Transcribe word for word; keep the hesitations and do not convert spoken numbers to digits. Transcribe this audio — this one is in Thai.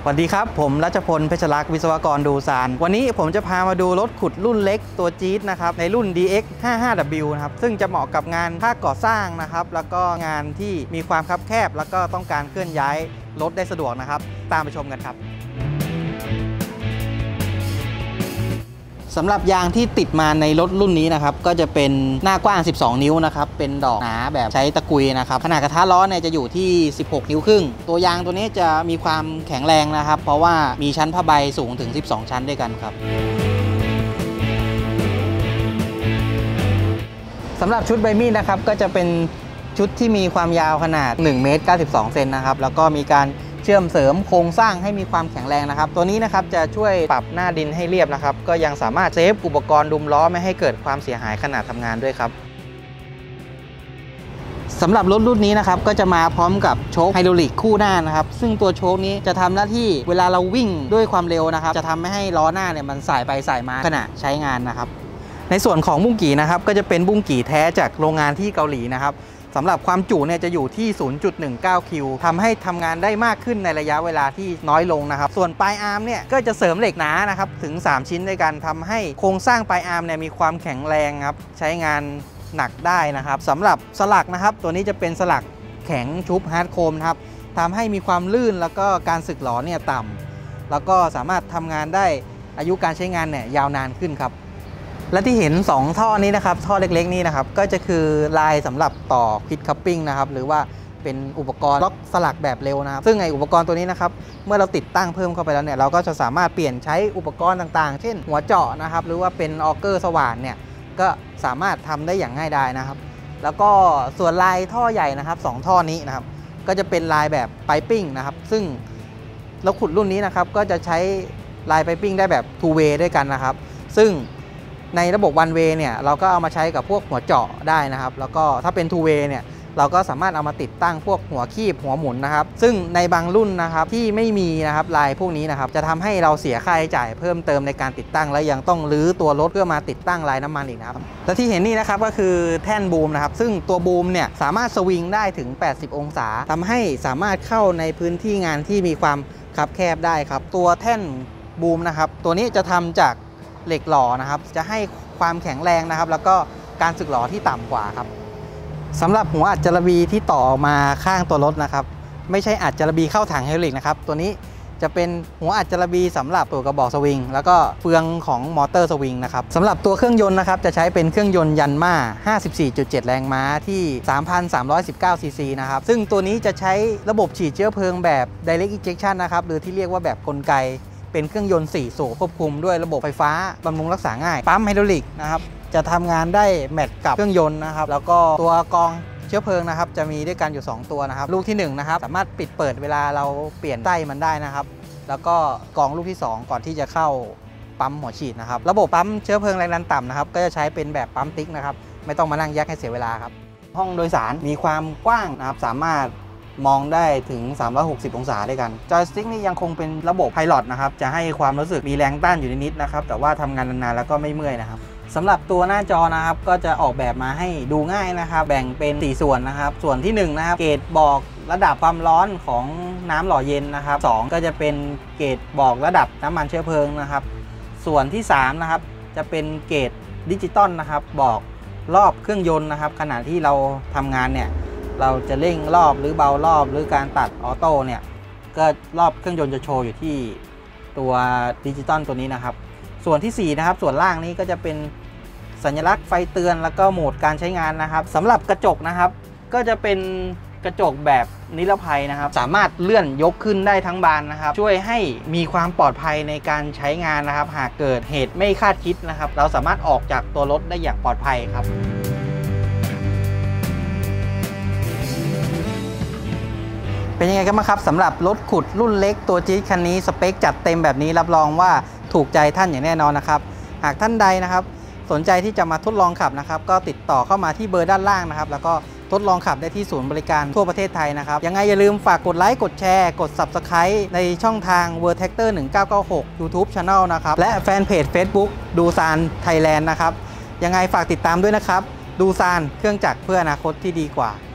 สวัสดีครับผมรัชพลเพชรลักษณ์วิศวกรดูซานวันนี้ผมจะพามาดูรถขุดรุ่นเล็กตัวจี๊ดนะครับในรุ่น ดี เอ็กซ์ ห้าสิบห้า ดับเบิลยู นะครับซึ่งจะเหมาะกับงานภาคก่อสร้างนะครับแล้วก็งานที่มีความคับแคบแล้วก็ต้องการเคลื่อนย้ายรถได้สะดวกนะครับตามไปชมกันครับสำหรับยางที่ติดมาในรถรุ่นนี้นะครับก็จะเป็นหน้ากว้างสิบสองนิ้วนะครับเป็นดอกหนาแบบใช้ตะกุยนะครับขนาดกระทะล้อเนี่ยจะอยู่ที่สิบหกนิ้วครึ่งตัวยางตัวนี้จะมีความแข็งแรงนะครับเพราะว่ามีชั้นผ้าใบสูงถึงสิบสองชั้นด้วยกันครับสำหรับชุดใบมีดนะครับก็จะเป็นชุดที่มีความยาวขนาดหนึ่งเมตรเก้าสิบสองเซนนะครับแล้วก็มีการเชื่อมเสริมโครงสร้างให้มีความแข็งแรงนะครับตัวนี้นะครับจะช่วยปรับหน้าดินให้เรียบนะครับก็ยังสามารถเซฟอุปกรณ์ดุมล้อไม่ให้เกิดความเสียหายขณะทำงานด้วยครับสำหรับรถรุ่นนี้นะครับก็จะมาพร้อมกับโชคไฮดรอลิกคู่หน้านะครับซึ่งตัวโชคนี้จะทำหน้าที่เวลาเราวิ่งด้วยความเร็วนะครับจะทำไม่ให้ล้อหน้าเนี่ยมันสายไปสายมาขณะใช้งานนะครับในส่วนของบุ้งกี่นะครับก็จะเป็นบุ้งกี่แท้จากโรงงานที่เกาหลีนะครับสำหรับความจุเนี่ยจะอยู่ที่ ศูนย์จุดหนึ่งเก้า คิวทำให้ทำงานได้มากขึ้นในระยะเวลาที่น้อยลงนะครับส่วนปลายอาร์มเนี่ยก็จะเสริมเหล็กหนานะครับถึงสามชิ้นด้วยกันทำให้โครงสร้างปลายอาร์มเนี่ยมีความแข็งแรงครับใช้งานหนักได้นะครับสำหรับสลักนะครับตัวนี้จะเป็นสลักแข็งชุบฮาร์ดโคมครับทำให้มีความลื่นแล้วก็การสึกหรอเนี่ยต่ำแล้วก็สามารถทำงานได้อายุการใช้งานเนี่ยยาวนานขึ้นครับและที่เห็นสองท่อนี้นะครับท่อเล็กๆนี่นะครับก็จะคือลายสำหรับต่อควิดคัพปิ้งนะครับหรือว่าเป็นอุปกรณ์ล็อกสลักแบบเร็วนะครับซึ่งไออุปกรณ์ตัวนี้นะครับเมื่อเราติดตั้งเพิ่มเข้าไปแล้วเนี่ยเราก็จะสามารถเปลี่ยนใช้อุปกรณ์ต่างๆเช่นหัวเจาะนะครับหรือว่าเป็นออเกอร์สว่านเนี่ยก็สามารถทำได้อย่างง่ายดายนะครับแล้วก็ส่วนลายท่อใหญ่นะครับสองท่อนี้นะครับก็จะเป็นลายแบบไพปิ้งนะครับซึ่งรถขุดรุ่นนี้นะครับก็จะใช้ลายไพปิ้งได้แบบ ทู เวย์ ด้วยกันนะครับซึ่งในระบบ วัน เวย์ เนี่ยเราก็เอามาใช้กับพวกหัวเจาะได้นะครับแล้วก็ถ้าเป็น ทู เวย์ เนี่ยเราก็สามารถเอามาติดตั้งพวกหัวคีบหัวหมุนนะครับซึ่งในบางรุ่นนะครับที่ไม่มีนะครับลายพวกนี้นะครับจะทำให้เราเสียค่าใช้จ่ายเพิ่มเติมในการติดตั้งและยังต้องรื้อตัวรถเพื่อมาติดตั้งลายน้ำมันอีกนะครับและที่เห็นนี่นะครับก็คือแท่นบูมนะครับซึ่งตัวบูมเนี่ยสามารถสวิงได้ถึงแปดสิบองศาทำให้สามารถเข้าในพื้นที่งานที่มีความคับแคบได้ครับตัวแท่นบูมนะครับตัวนี้จะทำจากเหล็กหล่อนะครับจะให้ความแข็งแรงนะครับแล้วก็การสึกหรอที่ต่ำกว่าครับสำหรับหัวอัดจารบีที่ต่อมาข้างตัวรถนะครับไม่ใช่อัดจารบีเข้าถังไฮดรอลิกนะครับตัวนี้จะเป็นหัวอัดจารบีสำหรับตัวกระบอกสวิงแล้วก็เฟืองของมอเตอร์สวิงนะครับสำหรับตัวเครื่องยนต์นะครับจะใช้เป็นเครื่องยนต์ยันมา ห้าสิบสี่จุดเจ็ด แรงม้าที่ สามพันสามร้อยสิบเก้า ซี ซี นะครับซึ่งตัวนี้จะใช้ระบบฉีดเชื้อเพลิงแบบ Direct Injection นะครับหรือที่เรียกว่าแบบกลไกเป็นเครื่องยนต์สี่สูบควบคุมด้วยระบบไฟฟ้าบำรุงรักษาง่ายปั๊มไฮดรอลิกนะครับจะทำงานได้แมทกับเครื่องยนต์นะครับแล้วก็ตัวกองเชื้อเพลิงนะครับจะมีด้วยกันอยู่สองตัวนะครับลูกที่หนึ่งนะครับสามารถปิดเปิดเวลาเราเปลี่ยนไส้มันได้นะครับแล้วก็กองลูกที่สองก่อนที่จะเข้าปั๊มหัวฉีดนะครับระบบปั๊มเชื้อเพลิงแรงดันต่ำนะครับก็จะใช้เป็นแบบปั๊มติ๊กนะครับไม่ต้องมานั่งแยกให้เสียเวลาครับห้องโดยสารมีความกว้างนะครับสามารถมองได้ถึงสามร้อยหกสิบองศาด้วยกันจอยสติ๊กนี่ยังคงเป็นระบบไพลอตนะครับจะให้ความรู้สึกมีแรงต้านอยู่นิดๆนะครับแต่ว่าทำงานนานๆแล้วก็ไม่เมื่อยนะครับสำหรับตัวหน้าจอนะครับก็จะออกแบบมาให้ดูง่ายนะครับแบ่งเป็นสี่ส่วนนะครับส่วนที่หนึ่งนะครับเกจบอกระดับความร้อนของน้ำหล่อเย็นนะครับสองก็จะเป็นเกจบอกระดับน้ำมันเชื้อเพลิงนะครับส่วนที่สามนะครับจะเป็นเกจดิจิตอลนะครับบอกรอบเครื่องยนต์นะครับขณะที่เราทำงานเนี่ยเราจะเร่งรอบหรือเบารอบหรือการตัดออโต้เนี่ยก็รอบเครื่องยนต์จะโชว์อยู่ที่ตัวดิจิตอลตัวนี้นะครับส่วนที่สี่นะครับส่วนล่างนี้ก็จะเป็นสัญลักษณ์ไฟเตือนแล้วก็โหมดการใช้งานนะครับสำหรับกระจกนะครับก็จะเป็นกระจกแบบนิรภัยนะครับสามารถเลื่อนยกขึ้นได้ทั้งบานนะครับช่วยให้มีความปลอดภัยในการใช้งานนะครับหากเกิดเหตุไม่คาดคิดนะครับเราสามารถออกจากตัวรถได้อย่างปลอดภัยครับเป็นยังไงกันบ้างครับสำหรับรถขุดรุ่นเล็กตัวจี๊ดคันนี้สเปคจัดเต็มแบบนี้รับรองว่าถูกใจท่านอย่างแน่นอนนะครับหากท่านใดนะครับสนใจที่จะมาทดลองขับนะครับก็ติดต่อเข้ามาที่เบอร์ด้านล่างนะครับแล้วก็ทดลองขับได้ที่ศูนย์บริการทั่วประเทศไทยนะครับยังไงอย่าลืมฝากกดไลค์กดแชร์กด ซับสไครบ์ ในช่องทาง เวิร์ลด์ แท็กเตอร์ หนึ่งเก้าเก้าหก ยูทูบ Channel นะครับและแฟนเพจ Facebook ดูซานไทยแลนด์นะครับยังไงฝากติดตามด้วยนะครับดูซานเครื่องจักรเพื่ออนาคตที่ดีกว่า